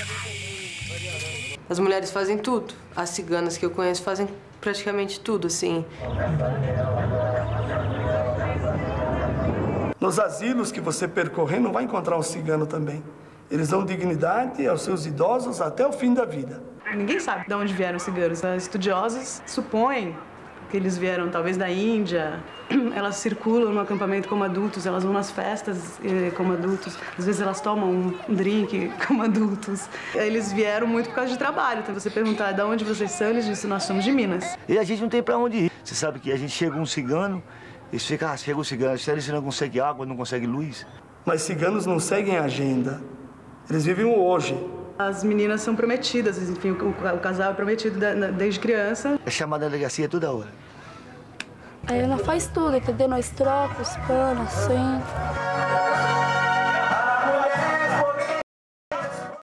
As mulheres fazem tudo. As ciganas que eu conheço fazem praticamente tudo, assim. Nos asilos que você percorrer, não vai encontrar um cigano também. Eles dão dignidade aos seus idosos até o fim da vida. Ninguém sabe de onde vieram os ciganos. Os estudiosos supõem que eles vieram talvez da Índia. Elas circulam no acampamento como adultos, elas vão nas festas como adultos. Às vezes elas tomam um drink como adultos. Eles vieram muito por causa de trabalho. Então você perguntar de onde vocês são, eles dizem, nós somos de Minas. E a gente não tem pra onde ir. Você sabe que a gente chega um cigano, eles ficam, chega o cigano, você não consegue água, não consegue luz. Mas ciganos não seguem a agenda. Eles vivem o hoje. As meninas são prometidas, enfim, o casal é prometido desde criança. É chamada na delegacia toda hora. Aí ela faz tudo, entendeu? Nós trocamos os panos, assim.